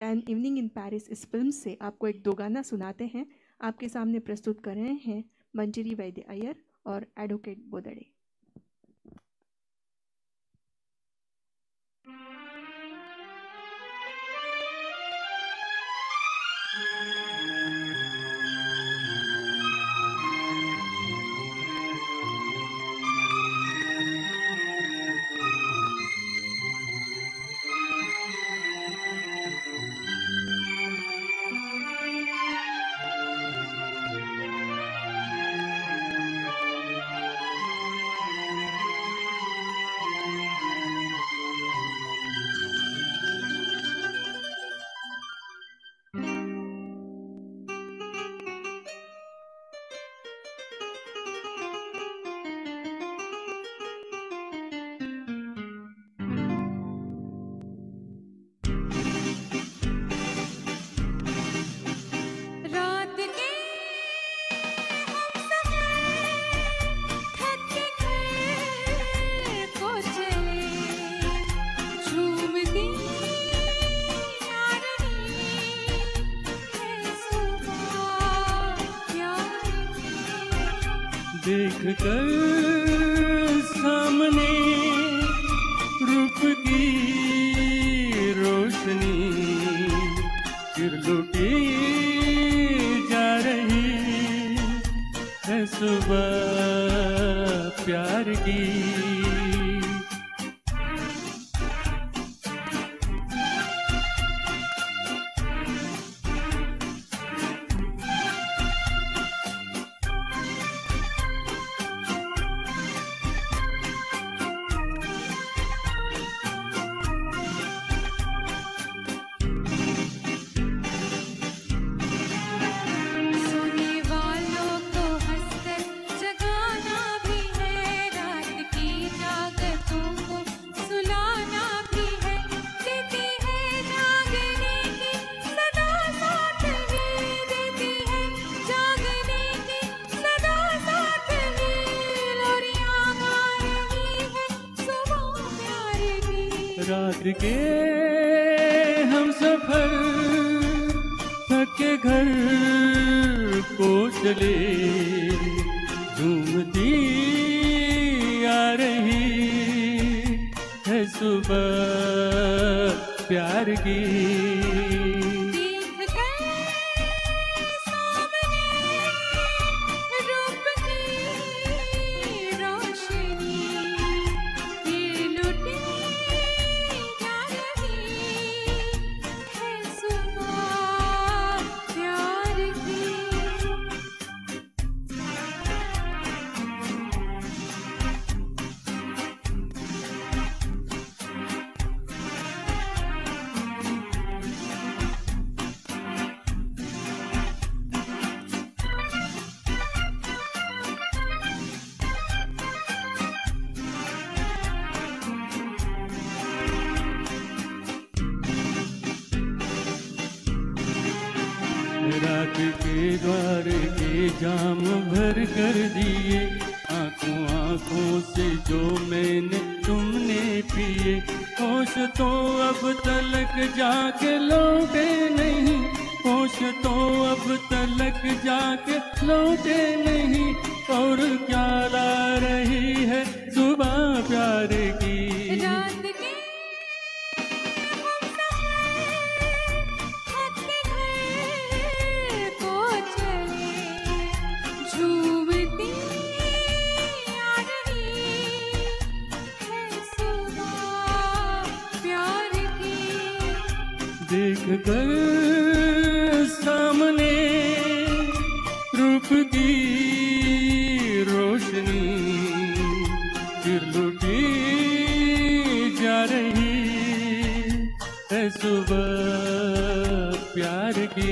N evening in Paris इस film से आपको एक दो गाना सुनाते हैं। आपके सामने प्रस्तुत कर रहे हैं मंजरी वैद्य अय्यर और एडवोकेट बोदड़े। देख कर सामने रूप की रोशनी फिर लुटी जा रही है सुबह प्यार की। रात के हम सफर थक के घर को चले, झूमती आ रही है सुबह प्यार की। रात के द्वार के जाम भर कर दिए, आंखों आंखों से जो मैंने तुमने पिए। होश तो अब तलक जाके लौटे नहीं, होश तो अब तलक जाके लौटे नहीं। और क्या ला रही है सुबह प्यार की। देख कर सामने रूप की रोशनी फिर लुटी जा रही है सुबह प्यार की।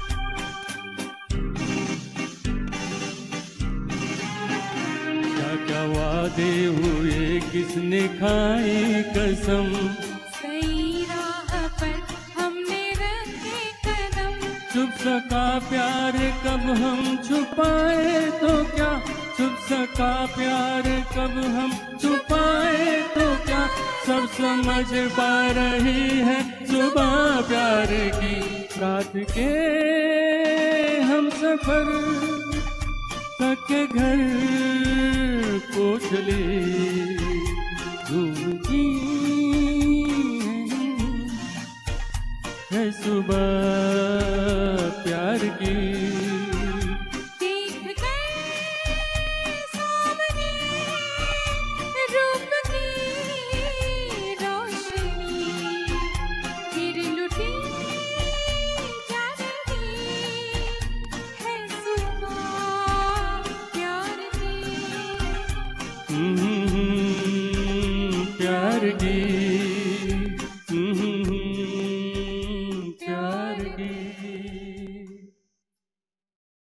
क्या क्या वादे हुए किसने खाई कसम, सही राह पर हमने रखे कदम, छुप सका प्यार कब हम छुपाए तो क्या, छुप सका प्यार कब हम छुपाए तो क्या, सब समझ पा रही है सुबह प्यार की, रात के हम सफर तक के घर को चले, झूठी है सुबह प्यार की। देख कर सामने रूप की रोशनी, फिर लुटी जाती है सुबह प्यार की। प्यार की